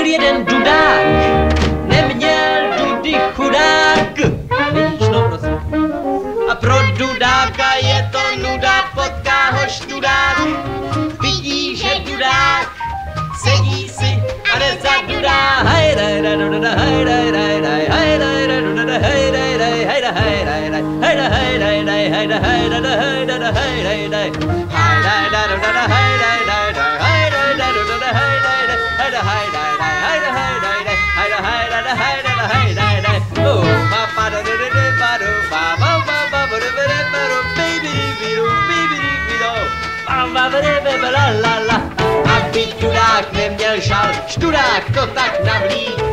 Byl jeden dudák, neměl dudy chudák. Vidíš, no prosím. A pro dudáka je to nuda, potká ho študák. Vidí, že dudák sedí si a nezadudá. Aby dudák neměl žal, študák to tak navlík.